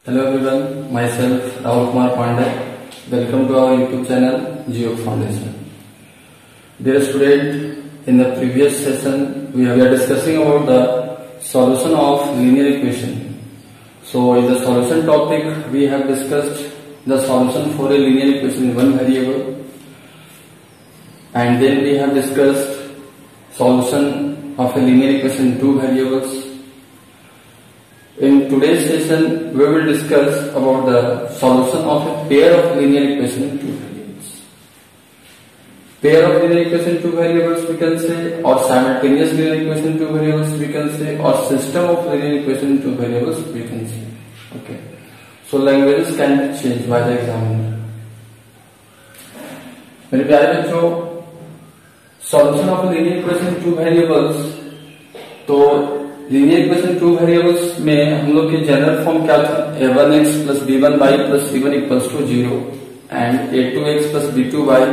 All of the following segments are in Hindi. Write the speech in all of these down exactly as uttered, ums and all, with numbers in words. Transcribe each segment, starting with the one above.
Hello everyone, myself Rahul Kumar Pandey. Welcome to our YouTube channel Geo Foundation. Dear student, in the previous session we are discussing about the solution of linear equation. So in the solution topic we have discussed the solution for a linear equation in one variable, and then we have discussed solution of a linear equation in two variables. In today's session, we will discuss about the solution of a pair of linear equation in two variables. Pair of linear equation in two variables we can say, or simultaneous linear equation in two variables we can say, or system of linear equation in two variables we can say. Okay. So languages can be changed by the examiner. मेरे प्यारे बच्चों, solution of a linear equation in two variables, तो लीनियर इक्वेशन टू वेरिएबल्स में हम लोग के जनरल फॉर्म क्या था? A one x plus B one Y plus C one equals to zero and A two x plus B two Y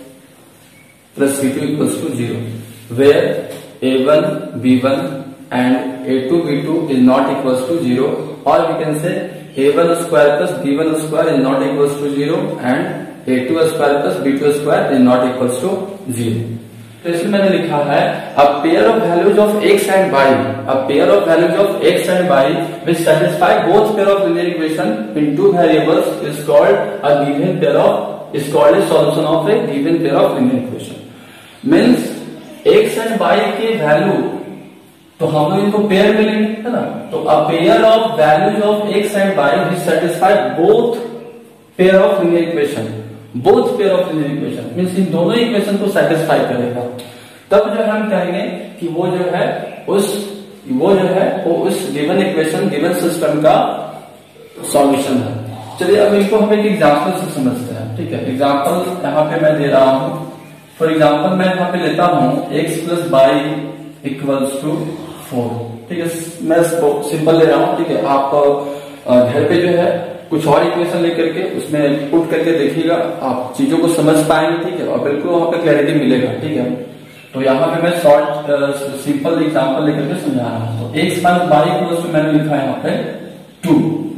plus C two equals to zero, where A one B one and A two B two is not equals to zero, और we can say A one square plus B one square is not equals to zero and A two square plus B two square is not equals to zero. तो इसमें मैंने लिखा है a pair of values of x and Y, a pair of values of x and Y which satisfy both pair of linear equation in two variables is called a given pair of is called a solution of a given pair of linear equation. Means X and Y के वैल्यू तो हम लोग इनको पेयर में लेंगे, है ना. तो a pair of values of x and Y which satisfy both pair of linear equation, both pair of linear equation means इन दोनों इक्वेशन को सेटिस्फाई करेगा, तब जो हम कहेंगे कि वो जो है उस वो जो है वो उस गिवन इक्वेशन गिवन सिस्टम का सॉल्यूशन है. चलिए अब इनको हम एक एग्जांपल से समझते हैं. ठीक है, एग्जांपल यहाँ पे मैं दे रहा हूं. फॉर एग्जांपल मैं यहाँ पे लेता हूं X plus Y equals to four. ठीक है, मैं सिंपल ले रहा हूं. ठीक है, आप घर पे जो है कुछ और इक्वेशन लेकर के उसमें पुट करके देखिएगा, आप चीजों को समझ पाएंगे. ठीक है, और बिल्कुल वहां पे क्लैरिटी मिलेगा. ठीक है, तो यहाँ पे मैं शॉर्ट सिंपल एग्जांपल लेकर के समझा रहा हूं. तो X plus Y equals to मैंने लिखा है यहाँ पे टू.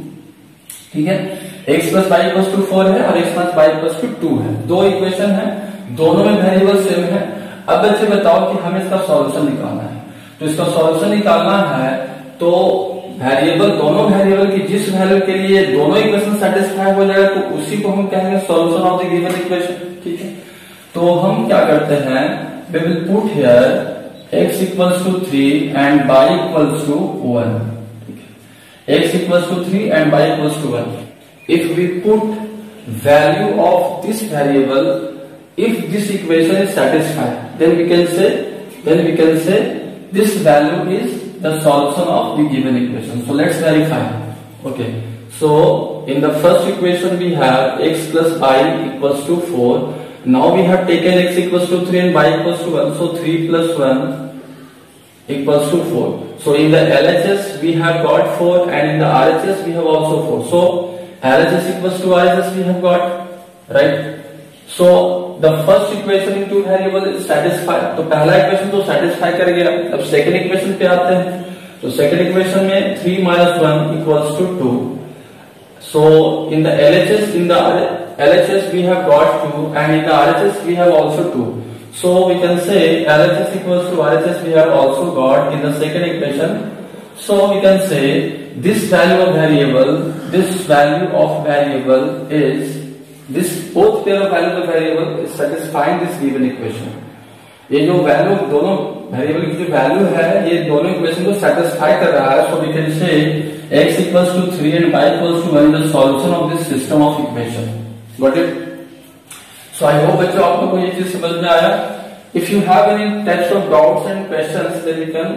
ठीक है, X plus Y equals to four है और X plus Y equals to two है. दो इक्वेशन है, दोनों में वेरिएबल सेम है. अब बच्चे बताओ कि हमें इसका सॉल्यूशन निकालना है. तो इसका सॉल्यूशन निकालना है तो वेरिएबल दोनों वेरिएबल की जिस वैल्यू के लिए दोनों इक्वेशन सेटिस्फाई हो जाएगा तो उसी को हम कहेंगे solution of the given equation. ठीक है, तो हम क्या करते हैं, we will put here x equals to three and y equals to one. ठीक है, x equals to three and y equals to one. If we put value of this variable, if this equation is satisfied, then we can say then we can say this value is the solution of the given equation. So let's verify. Okay, so in the first equation we have x plus y equals to four. Now we have taken x equals to three and y equals to one, so three plus one equals to four. So in the L H S we have got four and in the R H S we have also four. So L H S equals to R H S we have got, right? So the first equation in two variable is satisfied. तो पहला इक्वेशन तो सेटिस्फाई कर गया. अब सेकंड इक्वेशन पे आते हैं. तो सेकंड इक्वेशन में three minus one equals to two. So in the L H S in the L H S we have got two and in the R H S we have also two. So we can say L H S equals to R H S we have also got in the second equation. So we can say this value of variable, this value of variable is this both pair of values of variable is satisfying this given equation. ये जो वैल्यू दोनों वेरिएबल की जो वैल्यू है ये दोनों इक्वेशन को सेटिस्फाई कर रहा है. So we can say x equals to three and y equals to one is the solution of this system of equation. Got it? So I hope बच्चों आपको कोई ये चीज समझ में आया. If you have any types of doubts and questions then you can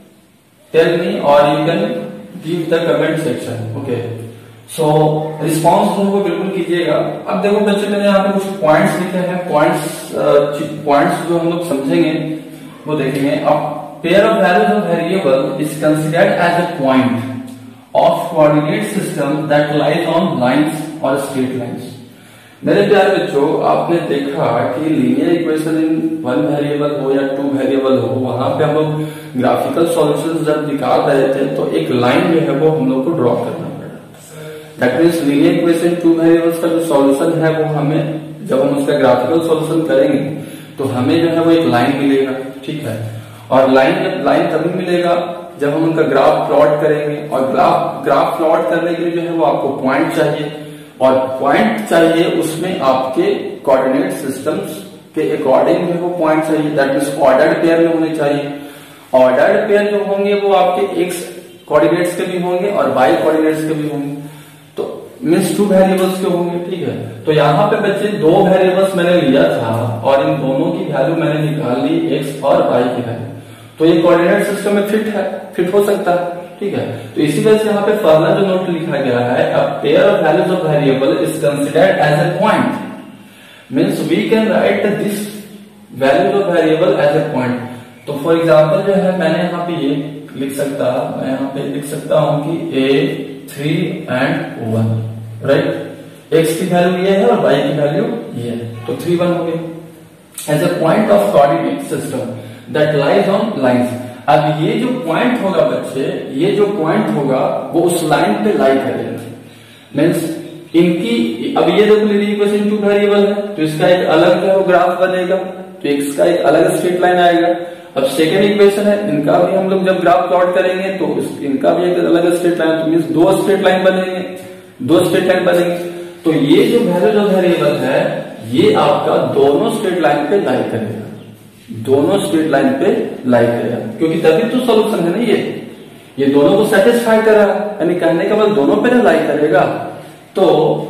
tell me और you can give the comment section. Okay, so response जो है बिल्कुल कीजिएगा. अब देखो बच्चे मैंने यहाँ पे कुछ पॉइंट्स लिखे हैं. पॉइंट्स पॉइंट्स जो हम लोग समझेंगे वो देखेंगे. अब pair of values of variable is considered as a point of coordinate system that lies on lines और स्ट्रेट लाइंस. मेरे प्यारे बच्चों, आपने देखा कि linear equation in one variable हो या टू वेरिएबल हो, वहां पे हम लोग ग्राफिकल सॉल्यूशंस जब निकाल रहे थे तो एक लाइन जो है वो हम लोग को ड्रॉ करना. That means linear equation two variables का जो सॉल्यूशन है वो हमें जब हम उसका ग्राफिकल सॉल्यूशन करेंगे तो हमें जो है वो एक लाइन मिलेगा, ठीक है। और लाइन जब लाइन तभी मिलेगा जब हम उनका ग्राफ प्लॉट करेंगे, और ग्राफ ग्राफ प्लॉट करने के लिए जो है वो आपको पॉइंट चाहिए, और पॉइंट चाहिए उसमें आपके कोऑर्डिनेट सिस्टम्स के अकॉर्डिंग जो वो पॉइंट चाहिए, दैट मीन्स ऑर्डर्ड पेयर में होने चाहिए। ऑर्डर्ड पेयर जो होंगे वो आपके एक्स कोऑर्डिनेट्स के भी होंगे और वाई कोऑर्डिनेट्स के भी होंगे, तो मीन्स टू वेरिएबल्स के होंगे, ठीक है। तो यहाँ पे बच्चे दो वेरिएबल्स मैंने लिया था और इन दोनों की वैल्यू मैंने निकाल ली एक्स और वाई की वैल्यू, तो ये कोऑर्डिनेट सिस्टम में फिट है, फिट हो सकता है, ठीक है। तो इसी वजह से यहाँ पे पहला जो नोट लिखा गया है, a pair of values of variable is considered as a point, means we can write this values of variable as a point. तो फॉर एग्जाम्पल जो है मैंने यहाँ पे ये लिख सकता मैं यहाँ पे लिख सकता हूँ कि a three and one, right. X की वैल्यू ये है और वाई की वैल्यू ये है, तो थ्री वन हो गया as a point of coordinate system that lies on lines. अब ये जो पॉइंट होगा बच्चे, ये जो पॉइंट होगा वो उस लाइन पे लाई करेगा, मीन्स इनकी, अब ये देखो लीनियर इक्वेशन टू वेरिएबल है तो इसका एक अलग जो है ग्राफ बनेगा, तो एक्स का एक अलग स्ट्रेट लाइन आएगा। अब सेकेंड इक्वेशन है, इनका भी हम लोग जब ग्राफ प्लॉट करेंगे तो इनका भी एक अलग स्ट्रेट लाइन, तो मीन्स दो स्ट्रेट लाइन बनेंगे, दो स्ट्रेट लाइन बनेंगे। तो ये जो वैल्यू ऑफ वेरिएबल है ये आपका दोनों स्ट्रेट लाइन पे लाई करेगा, दोनों स्ट्रेट लाइन पे लाई करेगा, क्योंकि तभी तो सॉल्यूशन है ना, ये ये दोनों को सेटिस्फाई कर रहा है, यानी कहने का मतलब दोनों पे लाई करेगा। तो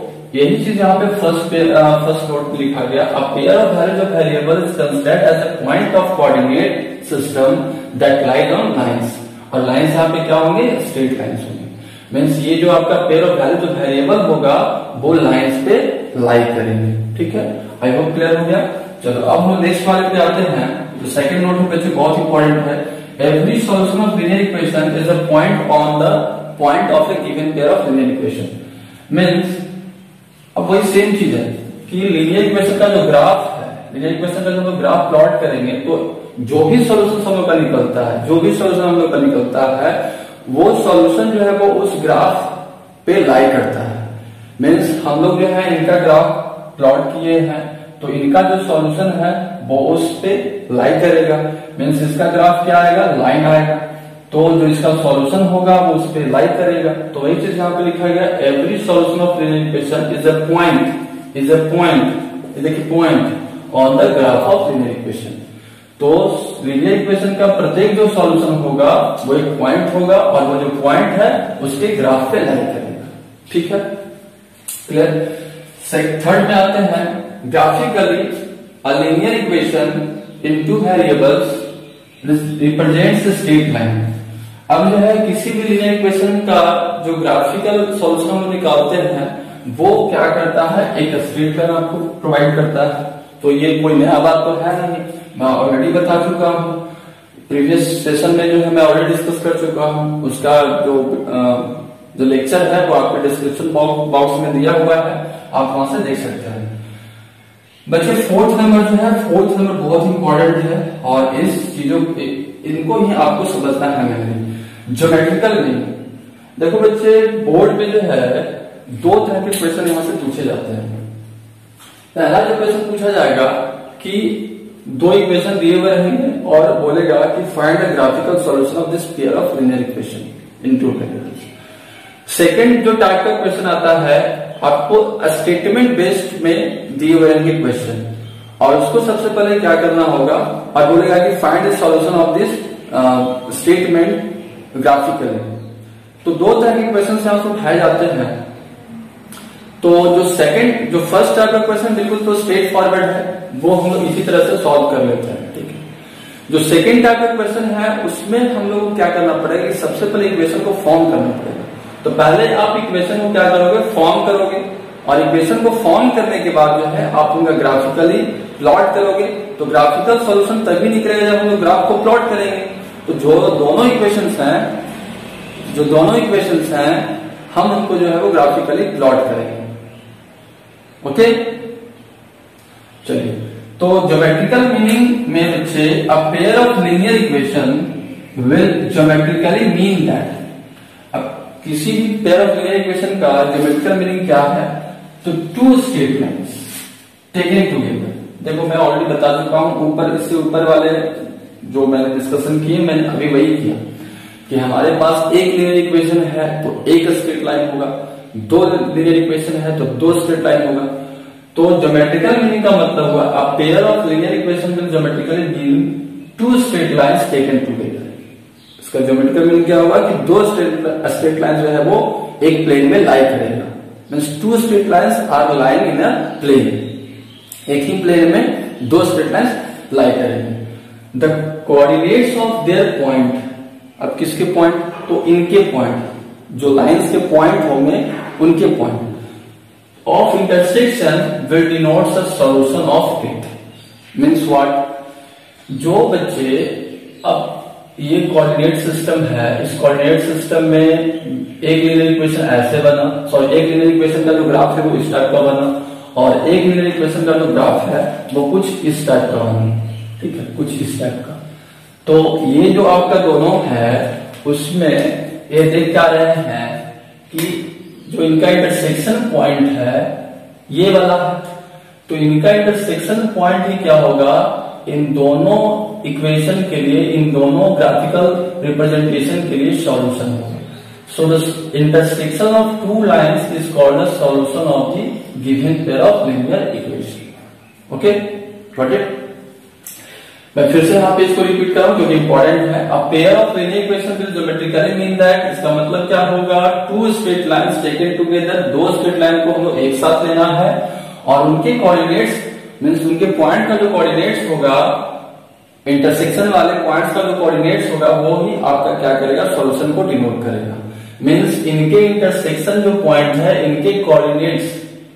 यही चीज यहाँ पे फर्स्ट पे फर्स्ट नोट में लिखा गया, a pair of values of variable is considered as a point of coordinate system that lies on lines, और लाइंस यहाँ पे क्या होंगे, स्ट्रेट लाइंस होंगे, मीन्स ये जो आपका pair of values of variable होगा वो लाइंस पे लाई करेंगे, ठीक है। आई होप क्लियर हो गया। चलो अब हम नेक्स्ट वाले पे आते हैं। तो सेकंड नोट में बच्चे बहुत इंपॉर्टेंट है, every solution of linear equation is a point on the point of a given pair of linear equation, means अब वही सेम चीज है कि लीनियर इक्वेशन का जो ग्राफ है, लीनियर इक्वेशन का जब हम ग्राफ प्लॉट करेंगे तो जो भी सॉल्यूशन हम लोग का निकलता है, जो भी सॉल्यूशन हम लोग का निकलता है वो सॉल्यूशन जो है वो उस ग्राफ पे लाई करता है, मीन्स हम लोग जो है इनका ग्राफ प्लॉट किए हैं तो इनका जो सॉल्यूशन है वो उस पे लाई करेगा, मीन्स इसका ग्राफ क्या आएगा, लाइन आएगा, तो जो इसका सॉल्यूशन होगा वो उस पे लाई करेगा। तो वही चीज यहाँ पे लिखा गया, every solution of linear equation is a point, is a point, देखिए point on the graph of linear equation. तो लीनियर इक्वेशन का प्रत्येक जो सॉल्यूशन होगा वो एक पॉइंट होगा और वो जो पॉइंट है उसके ग्राफ पे लाई करेगा, ठीक है, क्लियर। थर्ड में आते हैं, graphically a linear equation in two variables represents straight line. अब जो है किसी भी लीनियर इक्वेशन का जो ग्राफिकल सॉल्यूशन हम निकालते हैं वो क्या करता है, एक स्ट्रेट लाइन आपको प्रोवाइड करता है। तो ये कोई नया बात तो है नहीं, मैं ऑलरेडी बता चुका हूँ, प्रीवियस सेशन में जो है मैं ऑलरेडी डिस्कस कर चुका हूँ, उसका जो आ, जो लेक्चर है वो आपके डिस्क्रिप्शन बॉक्स में दिया हुआ है, आप वहां से देख सकते हैं। बच्चे फोर्थ नंबर जो है, फोर्थ नंबर बहुत इंपॉर्टेंट है और इस चीजों इनको ही आपको समझना है। मैंने ज्योमेट्रिकल नहीं, देखो बच्चे बोर्ड में जो है दो तरह के क्वेश्चन यहां से पूछे जाते हैं। पहला जो क्वेश्चन पूछा जाएगा कि दो इक्वेशन दिए हुए रहेंगे और बोलेगा कि find the graphical solution of this pair of linear equation in two variables. Second जो टाइप का क्वेश्चन आता है, आपको स्टेटमेंट बेस्ड में दिए हुए रहेंगे क्वेश्चन और उसको सबसे पहले क्या करना होगा और बोलेगा कि find the solution of this statement graphically. तो दो तरह के क्वेश्चन यहां से उठाए जाते हैं। तो जो सेकंड जो फर्स्ट टाइप का क्वेश्चन बिल्कुल तो स्ट्रेट फॉरवर्ड है, वो हम लोग इसी तरह से सॉल्व कर लेते हैं, ठीक है। जो सेकंड टाइप का क्वेश्चन है उसमें हम लोग को क्या करना पड़ेगा कि सबसे पहले इक्वेशन को फॉर्म करना पड़ेगा। तो पहले आप इक्वेशन को क्या करोगे, फॉर्म करोगे और इक्वेशन को फॉर्म करने के बाद जो है आप उनका ग्राफिकली प्लॉट करोगे। तो ग्राफिकल सॉल्यूशन तभी निकलेगा जब हम लोग ग्राफ को प्लॉट करेंगे। तो जो दोनों इक्वेशंस हैं जो दोनों इक्वेशंस हैं हम उनको जो है वो ग्राफिकली प्लॉट करेंगे, ओके। चलिए, तो ज्योमेट्रिकल मीनिंग में बच्चे a pair of linear equation will geometrically mean that. अब किसी भी पेयर ऑफ लीनियर इक्वेशन का ज्योमेट्रिकल मीनिंग क्या है, तो two straight lines taken together. देखो मैं ऑलरेडी बता चुका हूं, ऊपर इससे ऊपर वाले जो मैंने डिस्कशन किए मैंने अभी वही किया कि हमारे पास एक लीनियर इक्वेशन है तो एक स्ट्रेट लाइन होगा, दो लीनियर इक्वेशन है तो दो स्ट्रेट लाइन होगा। तो ज्योमेट्रिकल मीनिंग का मतलब हुआ a pair of linear equation will geometrically mean two straight lines taken together. इसका ज्योमेट्रिकल मीनिंग क्या होगा कि दो स्ट्रेट स्ट्रेट लाइन जो है वो एक प्लेन में लाई करेगा। Means two straight lines are lying in a plane, एक ही प्लेन में दो स्ट्रेट लाइंस लाई करेंगे। The coordinates of their point, अब किसके पॉइंट, तो इनके पॉइंट, जो लाइंस के पॉइंट होंगे उनके point of intersection will denote the solution of it. Means what, जो बच्चे, अब ये कोऑर्डिनेट सिस्टम है, इस कोऑर्डिनेट सिस्टम में एक लीनियर इक्वेशन ऐसे बना, सॉरी एक लीनियर इक्वेशन का जो ग्राफ है वो इस टाइप का बना और एक लीनियर इक्वेशन का जो ग्राफ है वो कुछ इस टाइप का बना, ठीक है, कुछ इस टाइप का। तो ये जो आपका दोनों है उसमें ये देख क्या रहे हैं कि जो इनका इंटरसेक्शन पॉइंट है ये वाला है, तो इनका इंटरसेक्शन पॉइंट ही क्या होगा, इन दोनों इक्वेशन के लिए, इन दोनों ग्राफिकल रिप्रेजेंटेशन के लिए सॉल्यूशन होगा। So the intersection of two lines is called the solution of the given pair of linear equation. Okay, got it. मैं फिर से यहाँ पे इसको रिपीट कर रहा हूं क्योंकि इंपॉर्टेंट है। A pair of linear equation will geometrically mean that, इसका मतलब क्या होगा, two straight lines taken together, दो स्ट्रेट लाइन को हमको एक साथ लेना है और उनके कोऑर्डिनेट्स मींस उनके पॉइंट का जो कोऑर्डिनेट्स होगा, इंटरसेक्शन वाले पॉइंट्स का जो कोऑर्डिनेट्स होगा वो ही आपका क्या करेगा, सॉल्यूशन को डिनोट करेगा। मींस इनके इंटरसेक्शन जो पॉइंट है, इनके कोऑर्डिनेट्स,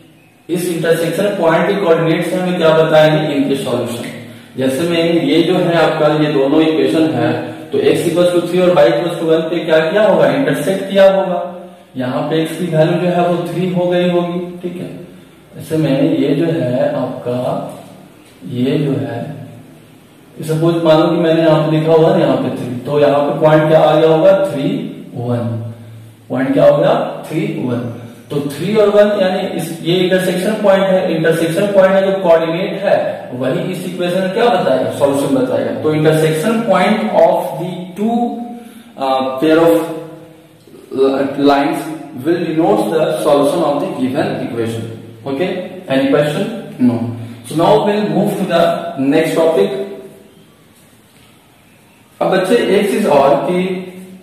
इस इंटरसेक्शन पॉइंट के कोऑर्डिनेट्स हमें क्या बताएंगे, इनके सॉल्यूशन। जैसे में ये जो है आपका, ये दोनों इक्वेशन है, तो x इक्वल टू थ्री और y इक्वल टू वन पे क्या किया होगा, इंटरसेक्ट किया होगा। यहाँ पे x की वैल्यू जो है वो थ्री हो गई होगी, ठीक है। ऐसे में ये जो है आपका, ये जो है सपोज मानो कि मैंने यहाँ पे लिखा हुआ है यहाँ पे थ्री, तो यहाँ पे पॉइंट क्या आ गया होगा, थ्री वन, पॉइंट क्या होगा, थ्री वन। तो थ्री और वन यानी इस, ये इंटरसेक्शन पॉइंट है, इंटरसेक्शन पॉइंट है जो कोऑर्डिनेट है वही इस इक्वेशन में क्या बताएगा, सॉल्यूशन बताएगा। तो intersection point of the two pair of lines will denote the solution of the given equation. Okay, any question? No. So now will move to the next topic. अब बच्चे एक चीज और कि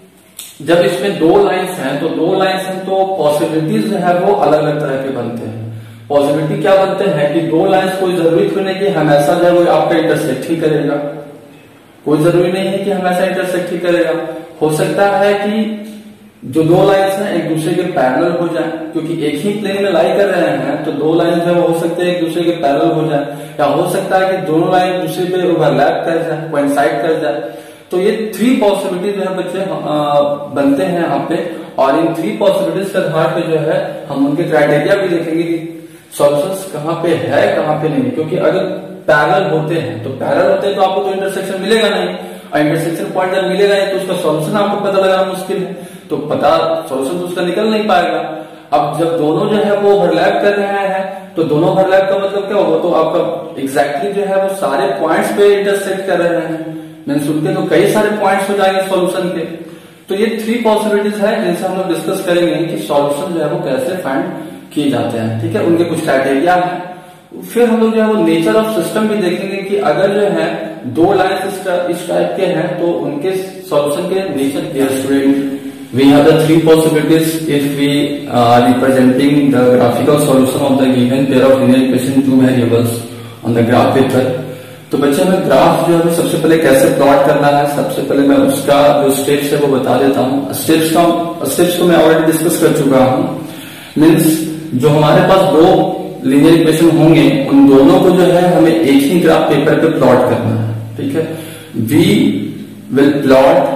जब इसमें दो लाइंस हैं तो दो लाइंस हैं तो पॉसिबिलिटीज जो है वो अलग अलग तरह के बनते हैं। पॉसिबिलिटी क्या बनते हैं कि दो लाइंस, कोई जरूरी थोड़ी नहीं कि हमेशा जो है वो आपका इंटरसेक्ट ही करेगा, कोई जरूरी नहीं है कि हमेशा इंटरसेक्ट ही करेगा। हो सकता है कि जो दो लाइंस हैं एक दूसरे के पैरेलल हो जाए, क्योंकि एक ही प्लेन में लाई कर रहे हैं तो दो लाइन जो है वो हो सकते हैं एक दूसरे के पैरेलल हो जाए, या हो सकता है कि दोनों लाइन दूसरे पे ओवरलैप कर जाए, कोइंसाइड कर जाए। तो ये थ्री पॉसिबिलिटी जो है बच्चे बनते हैं यहाँ पे, और इन थ्री पॉसिबिलिटीज के आधार पे जो है हम उनके क्राइटेरिया भी देखेंगे कि सॉल्यूशंस कहाँ पे है कहाँ पे नहीं। क्योंकि अगर पैरेलल होते हैं तो पैरेलल होते हैं तो आपको तो इंटरसेक्शन मिलेगा नहीं, और इंटरसेक्शन पॉइंट जब मिलेगा नहीं तो उसका सॉल्यूशन आपको पता लगाना मुश्किल है, तो पता सॉल्यूशन तो उसका निकल नहीं पाएगा। अब जब दोनों जो है वो ओवरलैप कर रहे हैं तो दोनों ओवरलैप का मतलब क्या होगा, तो आपका एग्जैक्टली जो है वो सारे पॉइंट्स पे इंटरसेक्ट कर रहे हैं, मीन्स उनके तो कई सारे पॉइंट्स हो जाएंगे सॉल्यूशन के। तो ये थ्री पॉसिबिलिटीज है जिनसे हम लोग डिस्कस करेंगे कि सॉल्यूशन जो है वो कैसे फाइंड किए जाते हैं, ठीक है। उनके कुछ क्राइटेरिया है, फिर हम लोग जो है वो नेचर ऑफ सिस्टम भी देखेंगे कि अगर जो है दो लाइंस इस टाइप के हैं तो उनके सॉल्यूशन के नेचर के student. We have the three possibilities if we are representing the graphical solution of the given pair of linear equation two variables on the graph paper। तो बच्चे हमें ग्राफ जो है सबसे पहले कैसे प्लॉट करना है, सबसे पहले मैं उसका जो स्टेप्स है वो बता देता हूँ। स्टेप्स का स्टेप्स को मैं ऑलरेडी डिस्कस कर चुका हूँ। मीन्स जो हमारे पास दो लीनियर इक्वेशन होंगे उन दोनों को जो है हमें एक ही ग्राफ पेपर पे प्लॉट करना है, ठीक है। We will plot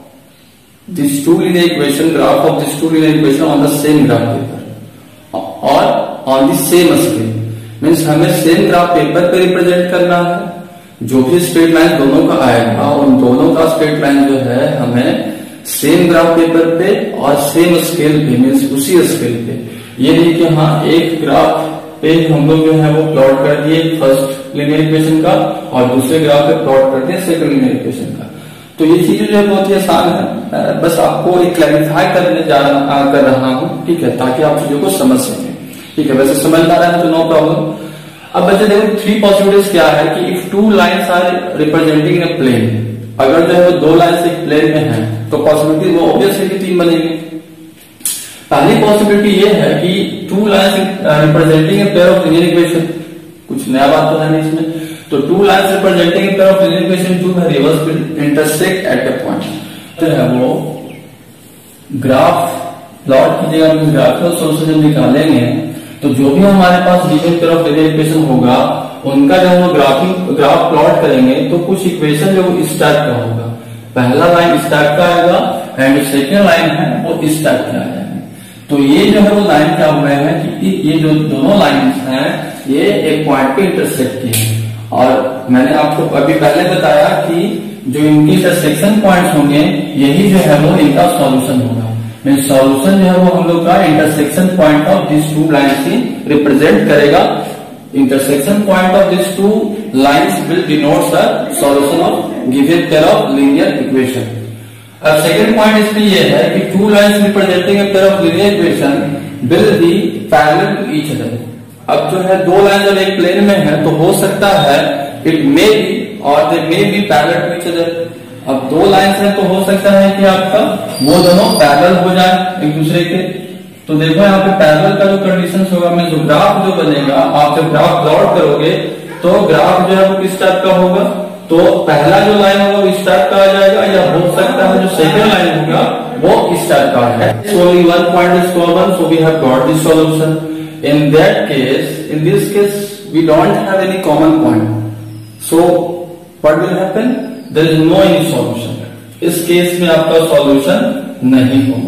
this two linear equation graph of this two linear equation on the same graph paper or on the same screen। मीन्स हमें सेम ग्राफ पेपर पे रिप्रेजेंट करना है। जो भी स्ट्रेट लाइन दोनों का आएगा उन दोनों का स्ट्रेट लाइन जो है हमें सेम ग्राफ पेपर पे और सेम स्केल पे, मीन्स उसी स्केल पे। ये नहीं कि हाँ एक ग्राफ पे हम लोग जो है वो प्लॉट कर दिए फर्स्ट लीनियर इक्वेशन का और दूसरे ग्राफ पे प्लॉट कर दिए सेकंड लीनियर इक्वेशन का। तो ये चीजें जो है बहुत ही आसान है, बस आपको एक क्लैरिफाई करने जा रहा कर रहा हूँ, ठीक है, ताकि आप चीजों को समझ सकें। ठीक है, वैसे समझ आ रहा है तो नो प्रॉब्लम। अब बच्चे देखो थ्री पॉसिबिलिटीज क्या है कि if two lines are representing a plane, अगर जो है वो दो लाइन्स एक प्लेन में है तो पॉसिबिलिटी वो ऑब्वियस है कि तीन बनेंगे। पहली पॉसिबिलिटी ये है कि two lines representing a pair of linear equation, कुछ नया बात तो है नहीं इसमें, तो two lines representing a pair of linear equation two variables will intersect at a point. तो है वो ग्राफ प्लॉट कीजिएगा, ग्राफ का सोल्यूशन जब निकालेंगे तो जो भी हमारे पास given pair of linear equation होगा उनका जब हम ग्राफिंग ग्राफ प्लॉट करेंगे तो कुछ इक्वेशन जो इस टाइप का होगा। पहला लाइन इस टाइप का आएगा एंड सेकेंड लाइन है वो इस टाइप का आएगा। तो ये जो है वो लाइन क्या हुआ है कि ये जो दोनों लाइन्स हैं ये एक पॉइंट पे इंटरसेक्ट किए हैं। और मैंने आपको अभी पहले बताया कि जो इनकी इंटरसेक्शन पॉइंट्स होंगे यही जो है वो इनका सॉल्यूशन होगा। सॉल्यूशन जो है वो हम लोग का intersection point of this two lines ही रिप्रेजेंट करेगा। Intersection point of this two lines will denotes the solution of given pair of linear equation. अब सेकंड पॉइंट इसमें यह है कि two lines representing a pair of linear equation will be parallel to each other. अब जो है दो लाइन जब एक प्लेन में है तो हो सकता है it may be or they may be parallel to each other. अब दो लाइन्स हैं तो हो सकता है कि आपका वो दोनों पैरेलल हो जाए एक दूसरे के। तो देखो यहाँ पे पैरेलल का जो कंडीशन होगा, में जो ग्राफ जो बनेगा, आप जब ग्राफ प्लॉट करोगे तो ग्राफ जो है वो किस टाइप का होगा, तो पहला जो लाइन होगा वो इस टाइप का आ जाएगा, या हो सकता है जो सेकंड लाइन होगा वो इस टाइप का आ जाएगा। Only one point is common, so we have got this solution. In that case, in this case we don't have any common point, so what will happen, there is no any solution. इस केस में आपका सॉल्यूशन नहीं होगा।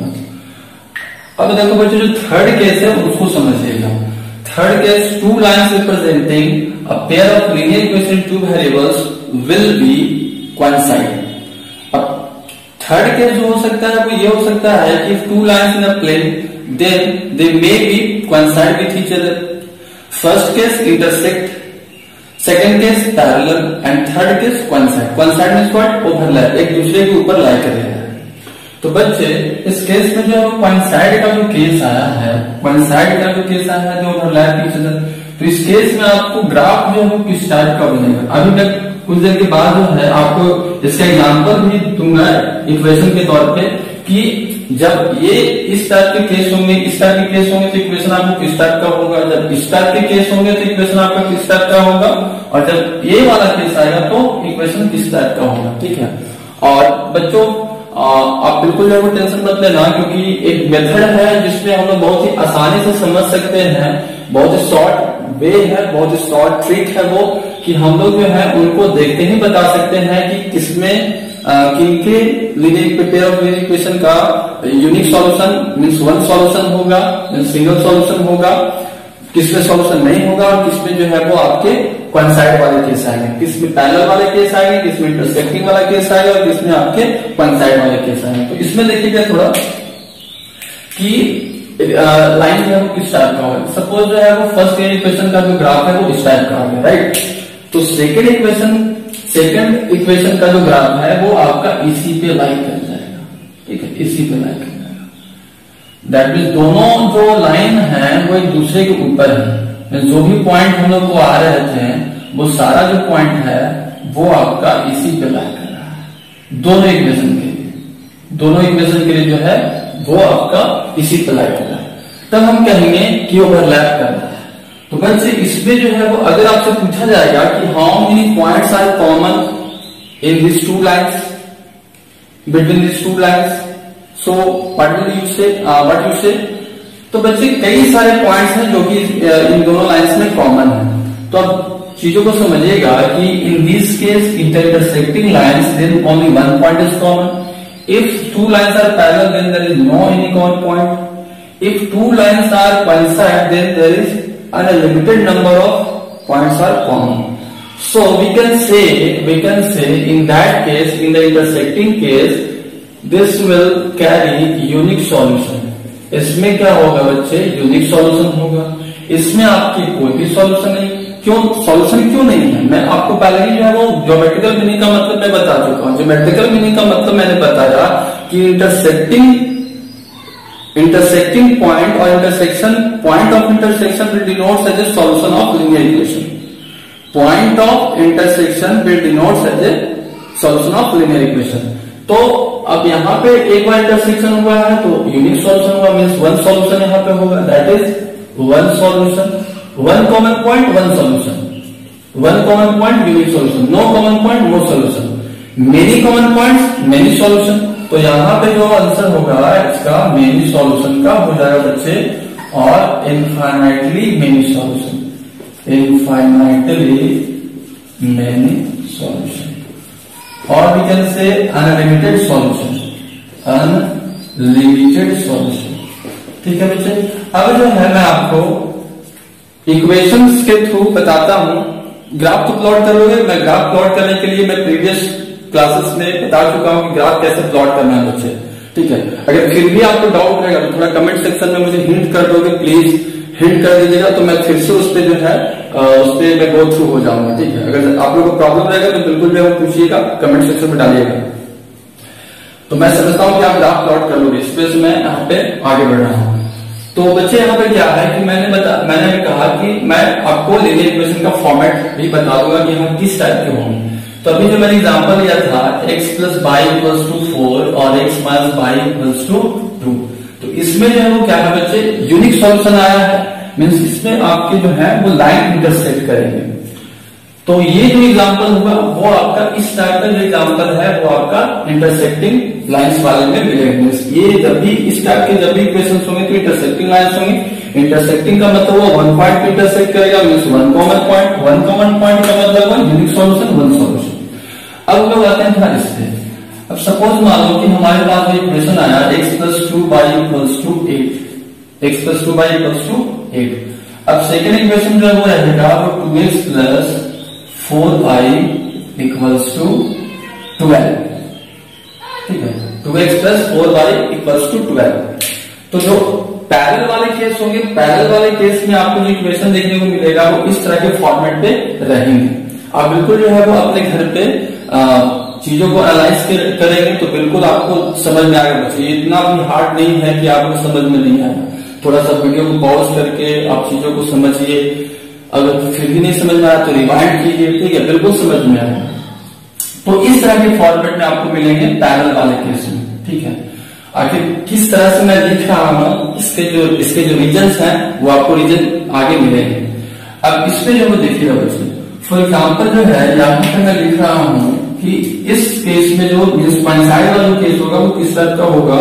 अब देखो बच्चों जो थर्ड केस है उसको समझिएगा। Third case, two lines representing a pair of linear equation two variables will be coincide. अब थर्ड केस जो हो सकता है वो ये हो सकता है कि two lines in a plane then they may be coincide with each other. First case intersect, second case parallel and third case coincide. Coincide means what, overlap, एक दूसरे के ऊपर लाई कर रहे हैं। तो बच्चे इस केस में जो कोइंसाइड का जो केस आया है, कोइंसाइड का जो केस आया है जो ओवरलैप ईच अदर, तो इस केस में आपको ग्राफ जो है वो किस टाइप का बनेगा। अभी तक कुछ देर के बाद जो है आपको इसका एग्जांपल भी दूंगा इक्वेशन के तौर पे कि जब ये इस टाइप के केस होंगे, इस टाइप के केस होंगे तो इक्वेशन आपको किस टाइप का होगा, जब इस टाइप के केस होंगे तो इक्वेशन आपका किस टाइप का होगा, और जब ये वाला केस आएगा तो इक्वेशन किस टाइप का होगा। ठीक है, और बच्चों आप बिल्कुल जो है टेंशन मत लेना, क्योंकि एक मेथड है जिसमें हम लोग बहुत ही आसानी से समझ सकते हैं, बहुत ही शॉर्ट वे है, बहुत ही शॉर्ट ट्रिक है वो, कि हम लोग जो है उनको देखते ही बता सकते हैं कि किसमें किनके linear pair of linear equation का unique solution means one solution होगा, सिंगल सॉल्यूशन होगा, किसमें सॉल्यूशन नहीं होगा, और किसमें जो है वो आपके कोइंसाइड वाले केस आएंगे, किसमें पैरेलल वाले केस आएंगे, किसमें इंटरसेक्टिंग वाला केस आएगा, और किसमें आपके कोइंसाइड वाले केस आएंगे। तो इसमें देखिएगा थोड़ा कि लाइन जो है वो किस टाइप का होगा। सपोज जो है वो फर्स्ट इक्वेशन का जो ग्राफ है वो इस टाइप का होगा, राइट। तो सेकेंड इक्वेशन सेकेंड इक्वेशन का जो ग्राफ है वो आपका इसी पे लाइन कर जाएगा। ठीक है, इसी पे लाइन कर जाएगा। दैट मीन्स दोनों जो लाइन है वो एक दूसरे के ऊपर है। जो भी पॉइंट हम लोग को आ रहे थे वो सारा जो पॉइंट है वो आपका इसी पे लाइन कर रहा है। दोनों इक्वेशन के लिए दोनों इक्वेशन के लिए जो है वो आपका इसी पे लाइन कर रहा है। तब हम कहेंगे कि ओवरलैप कर रहा है। तो बच्चे इसमें जो है वो अगर आपसे पूछा जाएगा कि how many points are common in this two lines, between this two lines, so what will you say, what you say. तो बच्चे कई सारे पॉइंट्स हैं जो कि इन दोनों लाइन्स में कॉमन है। तो अब चीजों को समझिएगा कि in this case intersecting lines then only one point is common. If two lines are parallel then there is no any common point. If two lines are coincide then there is and a limited number of points are common. So we can say we can say in that case, in the intersecting case, this will carry unique solution. इसमें क्या होगा बच्चे, यूनिक सॉल्यूशन होगा। इसमें आपकी कोई भी सॉल्यूशन नहीं। क्यों सॉल्यूशन क्यों नहीं है, मैं आपको पहले ही जो है वो ज्योमेट्रिकल मीनिंग का मतलब मैं बता चुका हूं। ज्योमेट्रिकल मीनिंग का मतलब मैंने बताया कि इंटरसेक्टिंग इंटरसेक्टिंग पॉइंट और intersection point of intersection will denotes as a solution of linear equation. Point of intersection will denotes as a solution of linear equation. तो अब यहाँ पे एक बार इंटरसेक्शन हुआ है तो यूनिक सॉल्यूशन हुआ, मीन्स वन सॉल्यूशन यहाँ पे होगा, that is one solution. One common point one solution, one common point unique solution, no common point no solution, many common points many solution. तो यहाँ पे जो आंसर होगा इसका मेनी सॉल्यूशन का हो जाएगा बच्चे, और infinitely many solution, infinitely many solution, और we can say unlimited solution, unlimited solution. ठीक है बच्चे। अब जो है मैं आपको इक्वेशंस के थ्रू बताता हूं। ग्राफ तो प्लॉट करोगे, मैं ग्राफ प्लॉट करने के लिए मैं प्रीवियस क्लासेस में बता चुका हूं कि ग्राफ कैसे प्लॉट करना है बच्चे। ठीक है, अगर फिर भी आपको डाउट रहेगा तो थोड़ा कमेंट सेक्शन में मुझे हिंट कर दोगे, प्लीज हिंट कर दीजिएगा, तो मैं फिर से उस पर जो है उस पर मैं गो थ्रू हो जाऊंगा। ठीक है, अगर आप लोगों को प्रॉब्लम रहेगा तो बिल्कुल जो है पूछिएगा, कमेंट सेक्शन में डालिएगा। तो मैं समझता हूं कि आप ग्राफ प्लॉट कर लोगे, इस वजह से मैं यहाँ पे आगे बढ़ रहा हूँ। तो बच्चे यहाँ पे क्या है कि मैंने बता मैंने भी कहा कि मैं आपको लीनियर इक्वेशन का फॉर्मेट भी बता दूंगा कि हम किस टाइप के होंगे। तो अभी जो मैंने एग्जांपल लिया था x plus by equals to four और x minus by equals to two, तो इसमें जो है वो क्या है बच्चे, यूनिक सॉल्यूशन आया है, मीन्स इसमें आपके जो है वो लाइन इंटरसेक्ट करेंगे। तो ये जो एग्जांपल हुआ वो आपका इस टाइप का जो एग्जांपल है वो आपका इंटरसेक्टिंग लाइंस वाले में मिलेगा। ये जब भी इस टाइप के जब भी इक्वेशन होंगे तो इंटरसेक्टिंग लाइंस होंगे। इंटरसेक्टिंग का मतलब वो वन पॉइंट इंटरसेक्ट करेगा, means one common point. One common point का मतलब one unique solution, one solution. अब लोग आते हैं थोड़ा इस पे। अब सपोज मान लो कि हमारे पास ये इक्वेशन आया x plus two by equals to eight, x plus two by equals to eight. अब सेकेंड इक्वेशन जो है वो रहेगा वो two x plus four by equals to twelve. ठीक है, two x plus four by equals to twelve. तो जो पैरेलल वाले केस होंगे, पैरेलल वाले केस में आपको जो इक्वेशन देखने को मिलेगा वो इस तरह के फॉर्मेट पे रहेंगे। आप बिल्कुल जो है वो अपने घर पे आ, चीजों को एनालाइज करेंगे तो बिल्कुल आपको समझ में आएगा बच्चे। ये इतना भी हार्ड नहीं है कि आपको समझ में नहीं आएगा। थोड़ा सा वीडियो को पॉज करके आप चीजों को समझिए, अगर फिर भी नहीं समझ में आया तो रिवाइंड कीजिए। ठीक है, बिल्कुल समझ में आएगा। तो इस तरह के फॉर्मेट में आपको मिलेंगे पैरेलल वाले केस में। ठीक है, आखिर किस तरह से मैं लिख रहा हूं, इसके जो इसके जो रीजन्स हैं वो आपको रीजन आगे मिलेंगे। अब इसमें जो देखिएगा बच्चे, फॉर एग्जाम्पल जो है यहाँ पे मैं लिख रहा हूं कि इस केस में जो साइड वाला केस होगा वो किस तरह का होगा,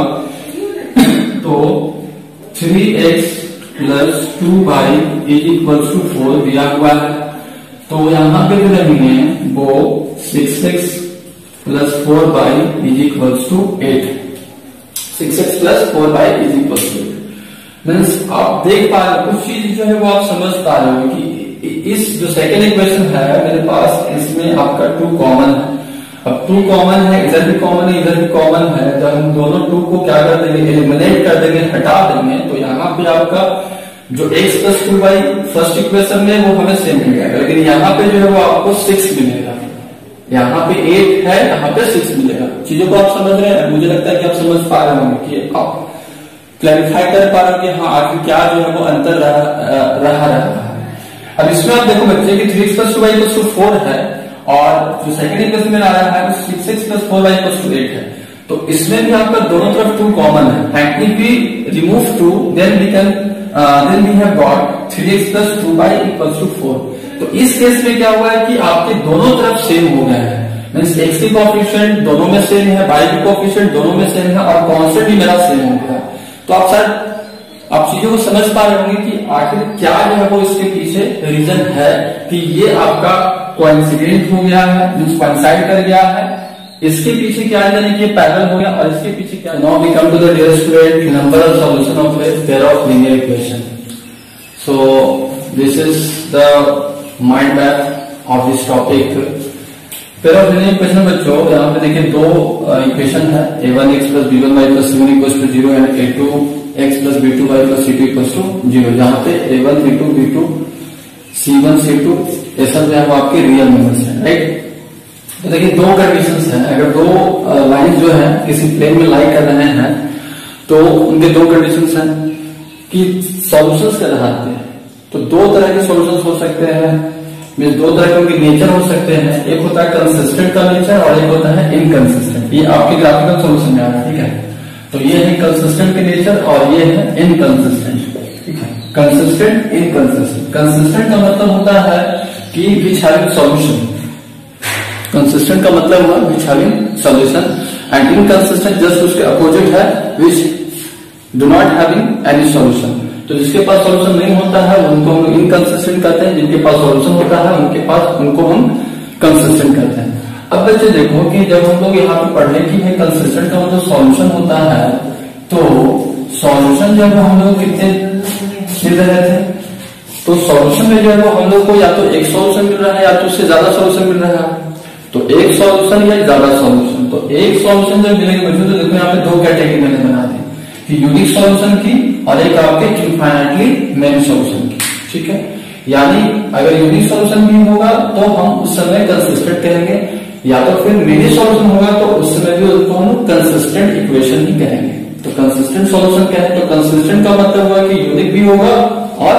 तो three x plus two by is equal to four दिया हुआ है। तो यहाँ पे जो रहेंगे वो six x plus four by is equal to eight, six x plus four by is equal to eight. Means आप देख पा रहे हो कुछ चीज जो है वो आप समझ पा रहे हो कि इस जो सेकेंड इक्वेशन है मेरे पास, इसमें आपका टू कॉमन है। अब टू कॉमन है, इधर भी कॉमन है, इधर भी कॉमन है। जब हम दोनों टू को क्या कर देंगे, एलिमिनेट कर देंगे, हटा देंगे, तो यहाँ पे आपका जो x plus two by first equation में वो हमें सेम मिलेगा, लेकिन यहाँ पे जो है वो आपको सिक्स मिलेगा। यहाँ पे एट है, यहाँ पे सिक्स मिलेगा। चीजों को आप समझ रहे हैं, मुझे लगता है कि आप समझ पा रहे होंगे कि आप क्लैरिफाई कर पा रहे हो कि हाँ आखिर क्या जो है वो अंतर रहा रहा रहा है। अब इसमें आप देखो बच्चे कि three x plus two by equal to four है, और जो सेकंड इक्वेशन में आ रहा है वो six x plus four by equal to eight है। तो इसमें भी आपका दोनों तरफ टू कॉमन है। And if we remove two then we can then we have got three x plus two by equal to four. तो इस केस में क्या हुआ है कि आपके दोनों तरफ सेम हो गया है, मीन्स एक्स की कोएफिशिएंट दोनों में सेम है, वाई की कोएफिशिएंट दोनों में सेम है, और कांस्टेंट भी मेरा सेम हो गया। तो आप शायद आप चीजों को समझ पा रहे होंगे कि आखिर क्या जो है वो इसके पीछे रीजन है कि ये आपका कोइंसिडेंट हो गया है, मींस कोइंसाइड कर गया है। इसके पीछे क्या है, यानी कि पैरेलल हो गया, और इसके पीछे क्या। Now we come to the dear student number of solution of a pair of linear equation. So this is the mind map of this topic. Pair of linear equation बच्चों यहाँ पे देखिए दो इक्वेशन है, A one x plus B one Y plus C one equal to zero and A two x plus B two Y plus C two equal to zero, जहाँ पे A one B two B two C one C two ये सब जो है वो आपके रियल नंबर्स हैं, राइट। तो देखिए दो कंडीशंस हैं, अगर दो लाइन जो है किसी प्लेन में लाई कर रहे हैं तो उनके दो कंडीशंस हैं कि सॉल्यूशंस क्या कहते हैं। तो दो तरह के सॉल्यूशंस हो सकते हैं, मीन्स दो तरह के उनके नेचर हो सकते हैं, एक होता है कंसिस्टेंट का नेचर और एक होता है इनकंसिस्टेंट। ये आपके ग्राफिकल सॉल्यूशन में आ रहा है, ठीक है। तो ये है कंसिस्टेंट के नेचर और ये है इनकंसिस्टेंट, ठीक है। Consistent, inconsistent. कंसिस्टेंट का मतलब होता है कि विच हैविंग सॉल्यूशन, कंसिस्टेंट का मतलब हुआ which having solution and inconsistent just उसके अपोजिट है which do not having any solution. तो जिसके पास सॉल्यूशन नहीं होता है उनको हम इनकंसिस्टेंट कहते हैं, जिनके पास सॉल्यूशन होता है उनके पास उनको हम कंसिस्टेंट कहते हैं। अब बच्चे देखो कि जब हम लोग यहाँ पे पढ़े कि भाई कंसिस्टेंट का मतलब सॉल्यूशन होता है, तो सॉल्यूशन जब हम लोग कितने मिल रहे थे, तो सॉल्यूशन में जो है वो हम लोग को या तो एक सॉल्यूशन मिल रहा है या तो उससे ज्यादा सॉल्यूशन मिल रहा है। तो एक सॉल्यूशन या ज्यादा सॉल्यूशन, तो एक सॉल्यूशन जब मिलेंगे बच्चों तो देखो यहाँ पे दो कैटेगरी मैंने बना दी कि यूनिक सॉल्यूशन की और एक आपके इनफाइनाइटली मेनी सॉल्यूशन की, ठीक है। यानी अगर यूनिक सॉल्यूशन भी होगा तो हम उस समय कंसिस्टेंट कहेंगे, या तो फिर मेनी सॉल्यूशन होगा तो उस समय भी उसको हम कंसिस्टेंट इक्वेशन ही कहेंगे। तो कंसिस्टेंट सॉल्यूशन क्या है, तो कंसिस्टेंट का मतलब हुआ कि यूनिक भी होगा और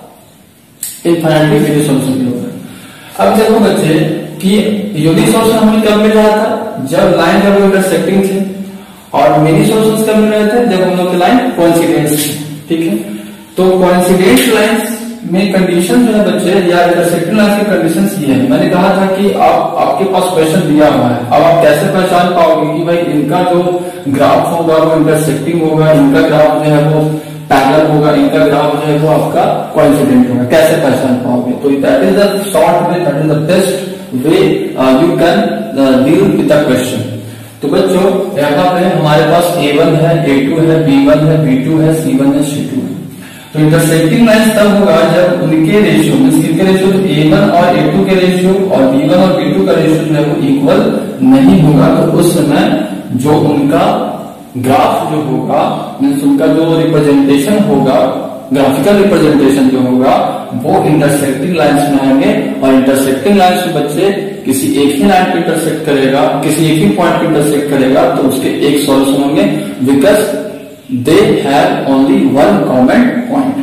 इनफाइनाइटली मेनी सॉल्यूशन भी होगा। अब देखो बच्चे कि यूनिक सॉल्यूशन हमें कब मिल रहा था, जब लाइन जब इंटरसेक्टिंग थे, और मेनी सॉल्यूशंस कब मिल रहे थे, जब हम लोग की लाइन कोइंसिडेंट थी, ठीक है। तो कोइंसिडेंट लाइंस में कंडीशन जो है बच्चे या इंटरसेक्टिंग लाइंस की कंडीशंस ये है। मैंने कहा था कि आप आपके पास क्वेश्चन दिया हुआ है, अब आप कैसे पहचान पाओगे कि भाई इनका जो ग्राफ होगा वो इंटरसेक्टिंग होगा, इनका ग्राफ जो है वो पैरेलल होगा, इनका ग्राफ जो है वो आपका कोइंसिडेंट होगा, कैसे पहचान पाओगे। तो that is the short way, that is the best way you can deal with the question. तो बच्चों यहाँ पे हमारे पास ए वन है, ए टू है, बी वन है, बी टू है, सी वन है, सी टू है। तो इंटरसेक्टिंग लाइंस तब होगा जब उनके रेशियो मीन किसके रेशियो, तो ए वन और ए टू के रेशियो और बी वन और बी टू का रेशियो जो है वो इक्वल नहीं होगा। तो उस समय जो उनका ग्राफ जो होगा मीन्स उनका जो रिप्रेजेंटेशन होगा, ग्राफिकल रिप्रेजेंटेशन जो होगा वो इंटरसेक्टिंग लाइंस में आएंगे। और इंटरसेक्टिंग लाइंस में बच्चे किसी एक ही लाइन पे इंटरसेक्ट करेगा, किसी एक ही पॉइंट पे इंटरसेक्ट करेगा तो उसके एक सॉल्यूशन होंगे, because they have only one common point.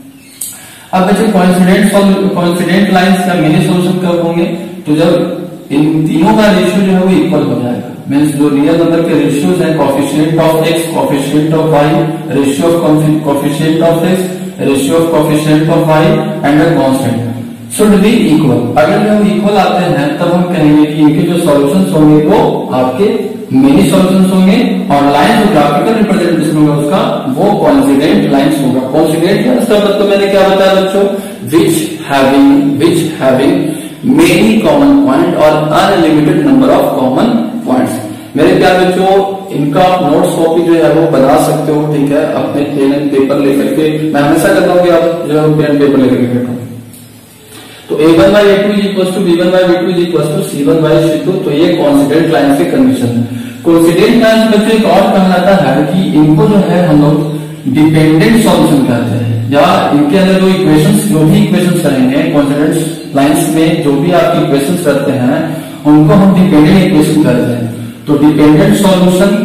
अब बच्चे कोइंसिडेंट कोइंसिडेंट लाइंस या मेनी सॉल्यूशन कब होंगे, तो जब इन तीनों का रेशियो जो है वो इक्वल हो जाएगा। मीन्स जो रियल नंबर के रेशियोज है, coefficient of x, coefficient of y, ratio of coefficient of x, ratio of coefficient of y and a constant should be equal. अगर जब इक्वल आते हैं तब हम कहेंगे कि इनके जो सॉल्यूशंस होंगे वो आपके मेनी सॉल्यूशंस होंगे और लाइन जो ग्राफिकल रिप्रेजेंटेशन होगा उसका वो कोइंसिडेंट लाइंस होगा। कोइंसिडेंट इसका मतलब मैंने क्या बताया बच्चों, which having which having many common point और unlimited number of common points. मेरे प्यार बच्चों इनका नोट्स कॉपी जो है वो बना सकते हो, ठीक है, अपने पेन एंड पेपर लेकर के। मैं हमेशा कहता हूँ कि आप जो है पेन एंड पेपर लेकर के बैठो। तो A one by A two is equal to B one by B two is equal to C one by C two. तो ये कोइंसिडेंट लाइन की कंडीशन है। कोइंसिडेंट लाइन बच्चों एक और कहलाता है कि इनको जो है हम लोग डिपेंडेंट सॉल्यूशन कहते हैं, या इनके अंदर जो इक्वेशंस जो भी इक्वेशंस रहेंगे कोइंसिडेंट लाइंस में जो भी आपके इक्वेशंस रहते हैं उनको हम डिपेंडेंट इक्वेशन कहते हैं। तो डिपेंडेंट सॉल्यूशन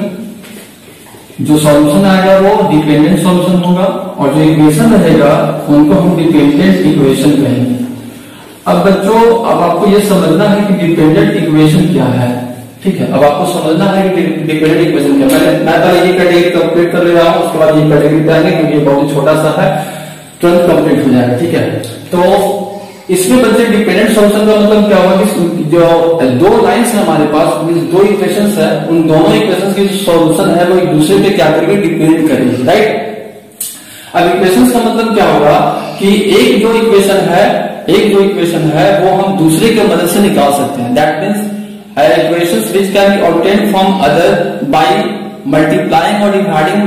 जो सॉल्यूशन आएगा वो डिपेंडेंट सॉल्यूशन होगा और जो इक्वेशन रहेगा उनको हम डिपेंडेंट इक्वेशन कहेंगे। अब बच्चों अब आपको ये समझना है कि डिपेंडेंट इक्वेशन क्या है, ठीक है। अब आपको समझना है कि डिपेंडेंट इक्वेशन क्या है। मैंने मैं पहले ये कैटेगरी कंप्लीट कर ले रहा हूँ, उसके बाद ये कैटेगरी पे आएंगे क्योंकि ये बहुत ही छोटा सा है, तुरंत कंप्लीट हो जाएगा, ठीक है। तो इसमें बच्चे डिपेंडेंट सॉल्यूशन का मतलब क्या होगा कि जो दो लाइंस है हमारे पास, दो इक्वेशंस है, उन दोनों इक्वेशंस की जो सॉल्यूशन है वो एक दूसरे पे क्या करेंगे, डिपेंड करेंगे, राइट। अब इक्वेशंस का मतलब क्या होगा कि एक जो इक्वेशन है एक जो इक्वेशन है वो हम दूसरे की मदद से निकाल सकते हैं। That means equations which can be obtained from other by multiplying और dividing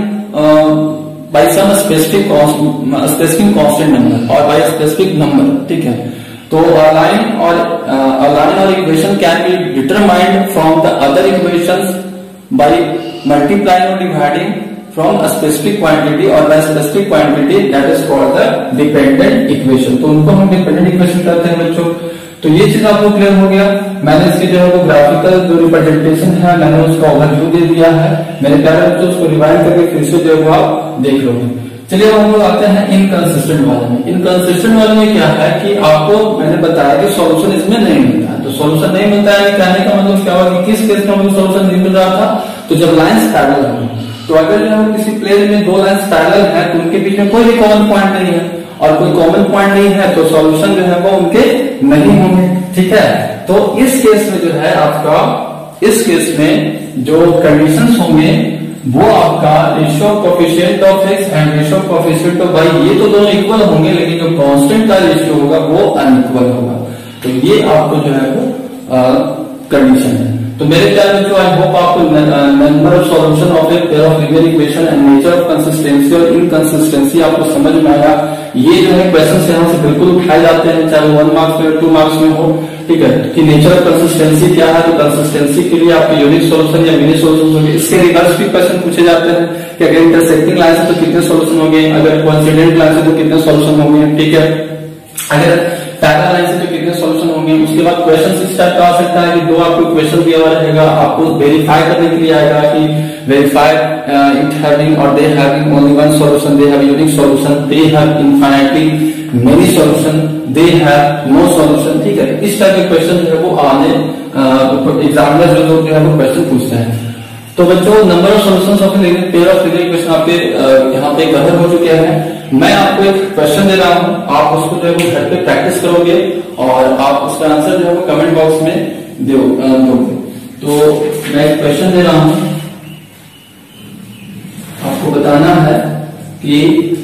by some specific specific constant number और बाय स्पेसिफिक नंबर, ठीक है। तो लाइन और लाइन और equation can be determined from the other equations by multiplying और dividing from a specific quantity और by specific quantity that is called the dependent equation. तो उनको हम डिपेंडेंट इक्वेशन कहते हैं बच्चों। तो ये चीज आपको क्लियर हो गया। मैंने इसके जो है वो ग्राफिकल जो रिप्रेजेंटेशन है मैंने उसका ओवरव्यू दे दिया है। मेरे प्यारे बच्चों उसको रिवाइंड करके फिर से जो है वो आप देख लोगे। चलिए अब हम लोग आते हैं इनकंसिस्टेंट वाले में। इनकंसिस्टेंट वाले में क्या है कि आपको मैंने बताया कि सॉल्यूशन इसमें नहीं मिलता है। तो सॉल्यूशन नहीं मिलता है कहने का मतलब क्या हुआ कि किस केस में हमको सॉल्यूशन नहीं मिल रहा था, तो जब लाइंस पैरेलल होंगी। तो अगर जो है किसी प्लेन में दो लाइंस पैरेलल है तो उनके बीच में कोई भी कॉमन पॉइंट नहीं है और कोई कॉमन पॉइंट नहीं है तो सॉल्यूशन जो है वो उनके नहीं होंगे। ठीक है, तो इस केस में जो है आपका इस केस में जो कंडीशंस होंगे वो आपका ratio coefficient of x and ratio coefficient of y ये तो दोनों इक्वल होंगे, लेकिन जो कांस्टेंट का रेशियो होगा वो अनइक्वल होगा। तो ये आपको जो है वो कंडीशन है। तो मेरे प्यारे बच्चों आई होप आपको number of solution of a pair of linear equation and nature of consistency और इनकंसिस्टेंसी आपको समझ में आया। ये जो है क्वेश्चन यहाँ से बिल्कुल उठाए जाते हैं, चाहे वो वन मार्क्स में टू मार्क्स में हो। ठीक है, कि नेचर ऑफ कंसिस्टेंसी क्या है, तो कंसिस्टेंसी के लिए आपके यूनिक सॉल्यूशन या मिनी सॉल्यूशन होंगे। इसके रिवर्स भी क्वेश्चन पूछे जाते हैं कि अगर इंटरसेक्टिंग लाइन से तो कितने सॉल्यूशन होंगे, अगर कोइंसिडेंट लाइन से तो कितने सॉल्यूशन होंगे। ठीक है, अगर पैरेलल लाइन से तो कितने सॉल्यूशन होंगे। उसके बाद क्वेश्चन इस टाइप का आ सकता है कि दो आपको क्वेश्चन दिया हुआ रहेगा, आपको वेरीफाई करने के लिए आएगा कि वेरीफाई इट हैविंग और they having only one solution, they have unique solution, they have infinitely many solution, they have no solution. ठीक है, इस टाइप के क्वेश्चन जो है वो आने एग्जामिनर जो लोग जो है वो क्वेश्चन पूछते हैं। तो बच्चों number of solutions of linear pair of linear equation आपके यहाँ पे कवर हो चुके हैं। मैं आपको एक क्वेश्चन दे रहा हूं, आप उसको जो है वो घर पे प्रैक्टिस करोगे और आप उसका आंसर जो है वो कमेंट बॉक्स में दोगे। तो मैं एक क्वेश्चन दे रहा हूं, आपको बताना है कि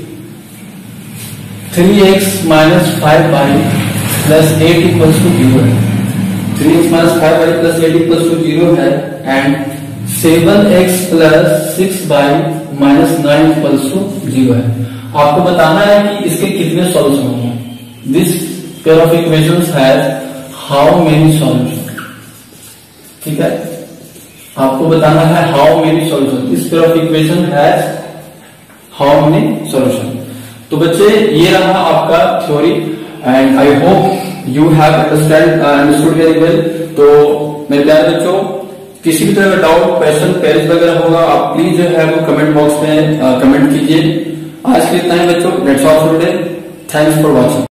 three x minus five y plus eight equals to zero है। Three x minus five y plus eight equals to zero है and seven x plus six y minus nine equals to zero है। आपको बताना है कि इसके कितने सॉल्यूशन होंगे। This pair of equations has how many solution. ठीक है, आपको बताना है how many solution. This pair of equation has how many solution. तो बच्चे ये रहा आपका theory and I hope you have understand understood very well. तो मेरे प्यारे बच्चों किसी भी तरह का डाउट क्वेश्चन पेज वगैरह होगा आप प्लीज जो है वो कमेंट बॉक्स में कमेंट कीजिए। आज के इतना ही बच्चों, let's all for today, thanks for watching.